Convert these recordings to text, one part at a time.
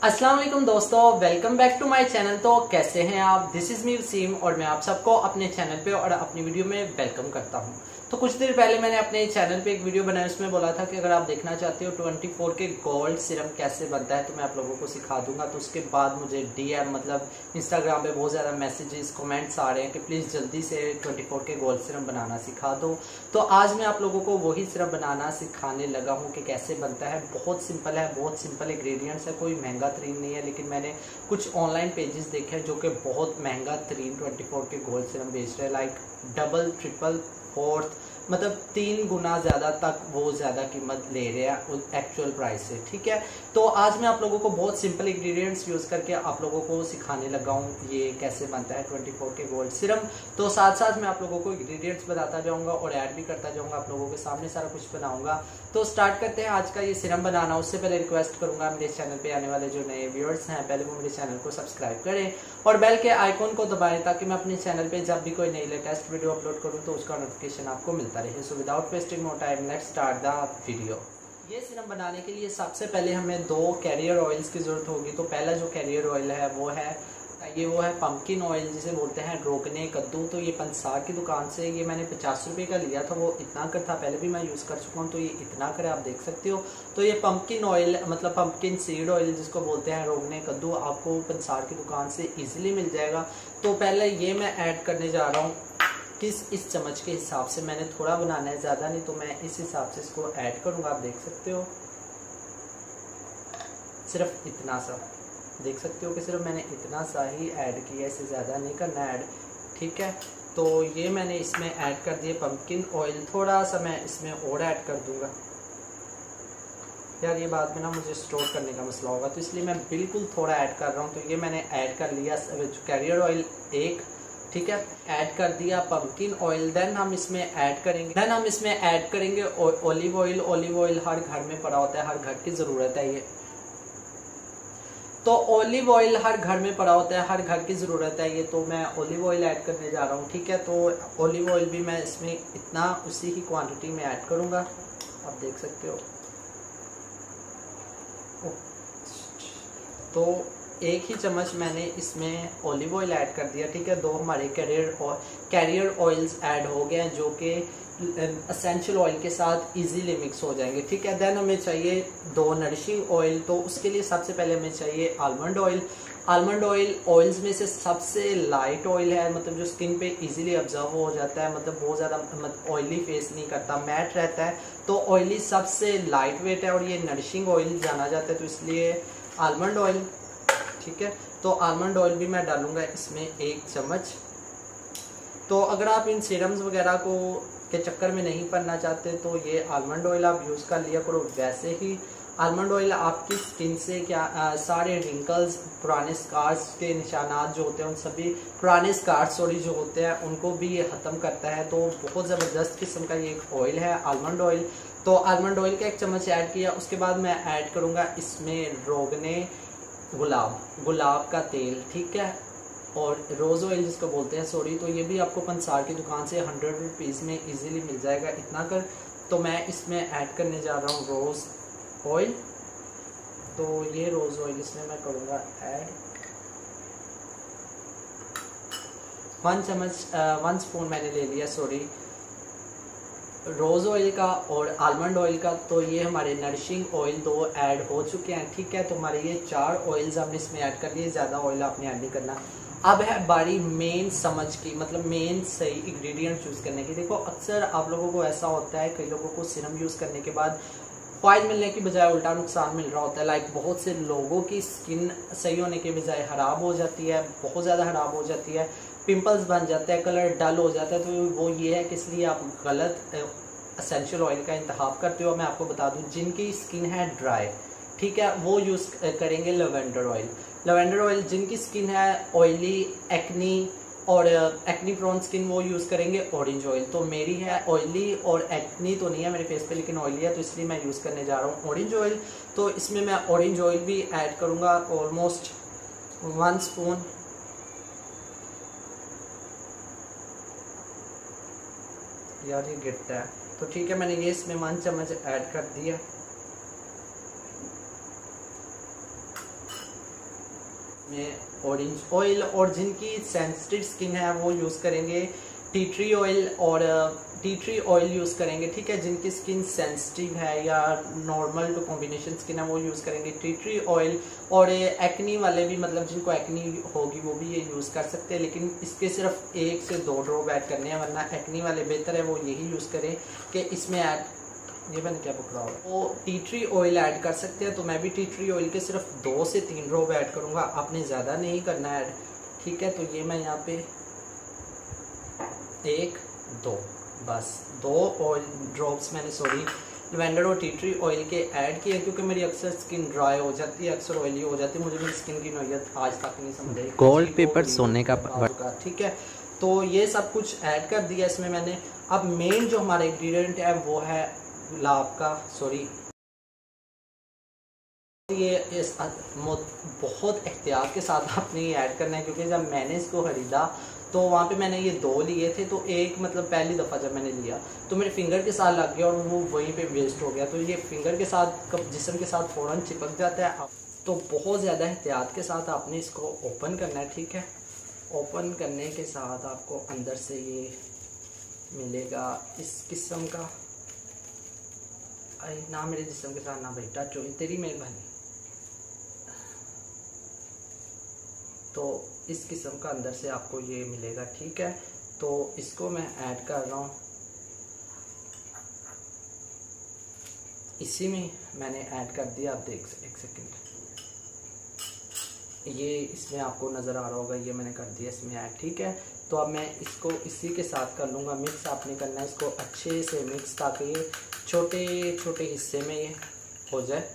अस्सलाम वालेकुम दोस्तों, welcome back to my channel. तो कैसे हैं आप? दिस इज मी वसीम और मैं आप सबको अपने चैनल पे और अपनी वीडियो में वेलकम करता हूं। तो कुछ देर पहले मैंने अपने चैनल पे एक वीडियो बनाई, उसमें बोला था कि अगर आप देखना चाहते हो 24 के गोल्ड सिरम कैसे बनता है तो मैं आप लोगों को सिखा दूंगा। तो उसके बाद मुझे डीएम मतलब इंस्टाग्राम पे बहुत ज़्यादा मैसेजेस कमेंट्स आ रहे हैं कि प्लीज़ जल्दी से 24 के गोल्ड सिरम बनाना सिखा दो। तो आज मैं आप लोगों को वही सिरम बनाना सिखाने लगा हूँ कि कैसे बनता है। बहुत सिंपल है, बहुत सिंपल इंग्रेडिएंट्स है, कोई महंगा तरीन नहीं है। लेकिन मैंने कुछ ऑनलाइन पेजेस देखे हैं जो कि बहुत महंगा तरीन 24 के गोल्ड सिरम बेच रहे हैं, लाइक डबल ट्रिपल फोर्थ मतलब 3 गुना ज़्यादा तक वो ज़्यादा कीमत ले रहे हैं एक्चुअल प्राइस से। ठीक है, तो आज मैं आप लोगों को बहुत सिंपल इंग्रेडिएंट्स यूज़ करके आप लोगों को सिखाने लगा हूँ ये कैसे बनता है 24 के गोल्ड सिरम। तो साथ साथ मैं आप लोगों को इंग्रेडिएंट्स बताता जाऊँगा और ऐड भी करता जाऊँगा, आप लोगों के सामने सारा कुछ बनाऊँगा। तो स्टार्ट करते हैं आज का ये सिरम बनाना। उससे पहले रिक्वेस्ट करूँगा मेरे चैनल पर आने वाले जो नए व्यूअर्स हैं पहले वो मेरे चैनल को सब्सक्राइब करें और बेल के आइकॉन को दबाएं ताकि मैं अपने चैनल पे जब भी कोई नई लेटेस्ट वीडियो अपलोड करूं तो उसका नोटिफिकेशन आपको मिलता रहे। So without wasting more time let's start the video. ये सिरम बनाने के लिए सबसे पहले हमें 2 कैरियर ऑयल्स की जरूरत होगी। तो पहला जो कैरियर ऑयल है वो है पंपकिन ऑयल, जिसे बोलते हैं रोकने कद्दू। तो ये पंसार की दुकान से ये मैंने 50 रुपये का लिया था, वो इतना कर था, पहले भी मैं यूज़ कर चुका हूँ। तो ये इतना कर आप देख सकते हो। तो ये पंपकिन ऑयल मतलब पंपकिन सीड ऑयल जिसको बोलते हैं रोकने कद्दू, आपको पंसार की दुकान से ईजिली मिल जाएगा। तो पहले ये मैं ऐड करने जा रहा हूँ इस चम्मच के हिसाब से। मैंने थोड़ा बनाना है, ज़्यादा नहीं, तो मैं इस हिसाब से इसको ऐड करूँगा। आप देख सकते हो सिर्फ इतना सा, देख सकते हो कि सिर्फ मैंने इतना सा ही ऐड किया, इससे ज़्यादा नहीं करना ऐड। ठीक है, तो ये मैंने इसमें ऐड कर दिया पंपकिन ऑयल। थोड़ा सा मैं इसमें और ऐड कर दूंगा यार, ये बाद में ना मुझे स्टोर करने का मसला होगा, तो इसलिए मैं बिल्कुल थोड़ा ऐड कर रहा हूँ। तो ये मैंने ऐड कर लिया कैरियर ऑयल 1। ठीक है, ऐड कर दिया पंपकिन ऑयल। देन हम इसमें ऐड करेंगे ऑलिव ऑयल। ऑलिव ऑयल हर घर में पड़ा होता है, हर घर की ज़रूरत है ये। तो ऑलिव ऑयल हर घर में पड़ा होता है, हर घर की ज़रूरत है ये, तो मैं ऑलिव ऑयल ऐड करने जा रहा हूँ। ठीक है, तो ऑलिव ऑयल भी मैं इसमें इतना उसी ही क्वांटिटी में ऐड करूँगा, आप देख सकते हो। तो 1 ही चम्मच मैंने इसमें ऑलिव ऑयल ऐड कर दिया। ठीक है, 2 हमारे कैरियर ऑयल्स ऐड हो गए हैं जो कि एसेंशियल ऑयल के साथ इजीली मिक्स हो जाएंगे। ठीक है, देन हमें चाहिए 2 नरिशिंग ऑयल। तो उसके लिए सबसे पहले हमें चाहिए almond oil. Almond oil oils में से सबसे लाइट ऑयल है, मतलब जो स्किन पे इजीली ऑब्जर्व हो जाता है, मतलब बहुत ज़्यादा मतलब ऑयली फेस नहीं करता, मैट रहता है। तो ऑयली सबसे लाइट वेट है और ये नरिशिंग ऑयल जाना जाता है, तो इसलिए आलमंड ऑयल। ठीक है, तो आलमंड ऑयल भी मैं डालूंगा इसमें 1 चम्मच। तो अगर आप इन सीरम्स वगैरह के चक्कर में नहीं पड़ना चाहते तो ये आलमंड ऑयल आप यूज़ कर लिया करो। वैसे ही आलमंड ऑयल आपकी स्किन से सारे रिंकल्स, पुराने स्कार्स के निशानात जो होते हैं, उन सभी पुराने स्कार्स जो होते हैं उनको भी ये ख़त्म करता है। तो बहुत ज़बरदस्त किस्म का ये एक ऑयल है आलमंड ऑयल। तो आलमंड ऑयल का 1 चम्मच ऐड किया। उसके बाद मैं ऐड करूँगा इसमें रोगने गुलाब का तेल। ठीक है, और रोज़ ऑयल जिसको बोलते हैं, सॉरी। तो ये भी आपको पंसार की दुकान से 100 रुपीज़ में इजीली मिल जाएगा, इतना कर। तो मैं इसमें ऐड करने जा रहा हूँ रोज़ ऑयल। तो ये रोज़ ऑयल इसमें मैं करूँगा ऐड 1 स्पून मैंने ले लिया, सॉरी, रोज़ ऑयल का और आलमंड ऑयल का। तो ये हमारे नरिशिंग ऑयल 2 ऐड हो चुके हैं। ठीक है, तो हमारे ये 4 ऑयल्स हमने इसमें ऐड कर लिए, ज़्यादा ऑयल आपने ऐड नहीं करना। अब है बारी मेन समझ की, मतलब मेन सही इंग्रेडिएंट यूज़ करने की। देखो अक्सर आप लोगों को ऐसा होता है, कई लोगों को सिरम यूज़ करने के बाद फ़ायदा मिलने की बजाय उल्टा नुकसान मिल रहा होता है। लाइक बहुत से लोगों की स्किन सही होने के बजाय ख़राब हो जाती है, बहुत ज़्यादा ख़राब हो जाती है, पिंपल्स बन जाते हैं, कलर डल हो जाता है। तो वो ये है कि इसलिए आप गलत एसेंशियल ऑयल का इंतखाब करते हो। मैं आपको बता दूं, जिनकी स्किन है ड्राई, ठीक है, वो यूज़ करेंगे लेवेंडर ऑयल। लेवेंडर ऑयल जिनकी स्किन है ऑयली, एक्नी और एक्नी प्रोन स्किन, वो यूज़ करेंगे ऑरेंज ऑयल। तो मेरी है ऑयली और एक्नी तो नहीं है मेरे फेस पे, लेकिन ऑयली है, तो इसलिए मैं यूज़ करने जा रहा हूँ ऑरेंज ऑयल। तो इसमें मैं ऑरेंज ऑयल भी ऐड करूँगा, ऑलमोस्ट 1 स्पून। यार ये गिरता है, तो ठीक है, मैंने ये इसमें 1 चम्मच ऐड कर दिया। में ऑरेंज ऑयल, और जिनकी सेंसिटिव स्किन है वो यूज़ करेंगे टी ट्री ऑयल, और टी ट्री ऑयल यूज़ करेंगे, ठीक है। जिनकी स्किन सेंसिटिव है या नॉर्मल जो कॉम्बिनेशन स्किन है वो यूज़ करेंगे टी ट्री ऑयल। और एक्नी वाले भी, मतलब जिनको एक्नी होगी वो भी ये यूज़ कर सकते हैं, लेकिन इसके सिर्फ 1 से 2 ड्रॉप ऐड करने हैं, वरना एक्नी वाले बेहतर है वो यही यूज़ करें कि इसमें ऐड, ये मैंने क्या पकड़ा हुआ, वो टी ट्री ऑयल ऐड कर सकते हैं। तो मैं भी टी ट्री ऑयल के सिर्फ 2 से 3 ड्रॉप ऐड करूँगा, आपने ज़्यादा नहीं करना ऐड, ठीक है। तो ये मैं यहाँ पे 1 2 बस 2 ऑयल ड्रॉप्स मैंने लवेंडर और टी ट्री ऑयल के ऐड किए, क्योंकि मेरी अक्सर स्किन ड्राई हो जाती है, अक्सर ऑयली हो जाती है, मुझे मेरी स्किन की नोयत आज तक नहीं समझ आई। गोल्ड पेपर सोने का ठीक है। तो ये सब कुछ ऐड कर दिया इसमें मैंने। अब मेन जो हमारा इंग्रेडिएंट है वो है गुलाब का, सॉरी, ये इस बहुत एहतियात के साथ आपने ये ऐड करना है, क्योंकि जब मैंने इसको खरीदा तो वहाँ पे मैंने ये 2 लिए थे, तो एक मतलब पहली दफ़ा जब मैंने लिया तो मेरे फिंगर के साथ लग गया और वो वहीं पे वेस्ट हो गया। तो ये फिंगर के साथ कब जिस्म के साथ फ़ौरन चिपक जाता है, तो बहुत ज़्यादा एहतियात के साथ आपने इसको ओपन करना है, ठीक है। ओपन करने के साथ आपको अंदर से ये मिलेगा इस किस्म का, ना मेरे जिस्म के साथ ना भाई टच हो, तेरी मेहरबानी। तो इस किस्म का अंदर से आपको ये मिलेगा, ठीक है। तो इसको मैं ऐड कर रहा हूँ, इसी में मैंने ऐड कर दिया, आप देख एक सेकंड, ये इसमें आपको नज़र आ रहा होगा, ये मैंने कर दिया इसमें ऐड, ठीक है। तो अब मैं इसको इसी के साथ कर लूँगा मिक्स। आपने करना है इसको अच्छे से मिक्स, ताकि ये छोटे छोटे हिस्से में ये हो जाए।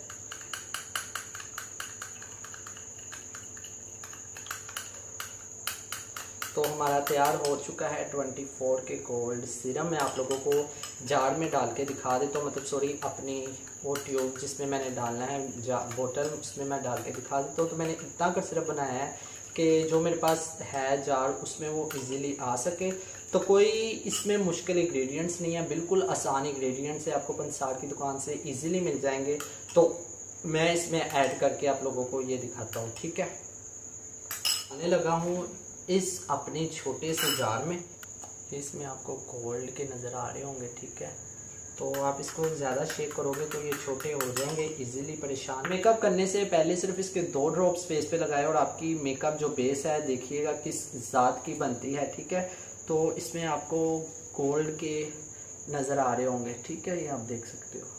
तो हमारा तैयार हो चुका है 24 के गोल्ड सीरम। मैं आप लोगों को जार में डाल के दिखा देता हूँ, मतलब सॉरी अपनी वो ट्यूब जिसमें मैंने डालना है बोतल, उसमें मैं डाल के दिखा देता हूँ। तो मैंने इतना कर सिरप बनाया है कि जो मेरे पास है जार उसमें वो इजीली आ सके। तो कोई इसमें मुश्किल इंग्रेडिएंट्स नहीं है, बिल्कुल आसान इंग्रेडिएंट्स है, आपको पंसार की दुकान से इजीली मिल जाएंगे। तो मैं इसमें ऐड करके आप लोगों को ये दिखाता हूँ, ठीक है। आने लगा हूँ इस अपने छोटे से जार में, इसमें आपको गोल्ड के नज़र आ रहे होंगे, ठीक है। तो आप इसको ज़्यादा शेक करोगे तो ये छोटे हो जाएंगे इजीली, परेशान। मेकअप करने से पहले सिर्फ इसके 2 ड्रॉप्स फेस पे लगाए और आपकी मेकअप जो बेस है देखिएगा किस ज़ात की बनती है, ठीक है। तो इसमें आपको गोल्ड के नज़र आ रहे होंगे, ठीक है, ये आप देख सकते हो,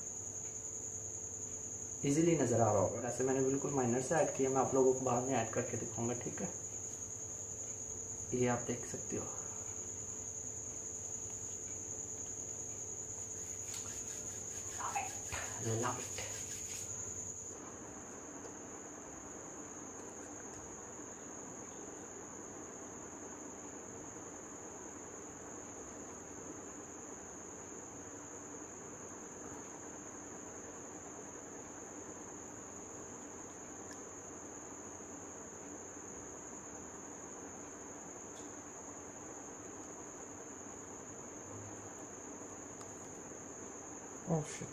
इजीली नज़र आ रहा होगा। वैसे मैंने बिल्कुल माइनर से ऐड किया, मैं आप लोगों को बाद में ऐड करके दिखाऊंगा, ठीक है। ये आप देख सकते हो, love it. Oh shit.